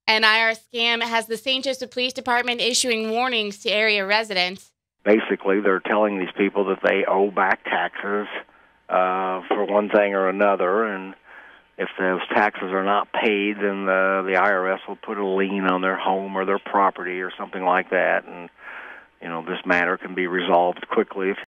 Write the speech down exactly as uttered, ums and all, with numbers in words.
An I R S scam has the Saint Joseph Police Department issuing warnings to area residents. Basically, they're telling these people that they owe back taxes uh, for one thing or another, and if those taxes are not paid, then the, the I R S will put a lien on their home or their property or something like that, and you know this matter can be resolved quickly if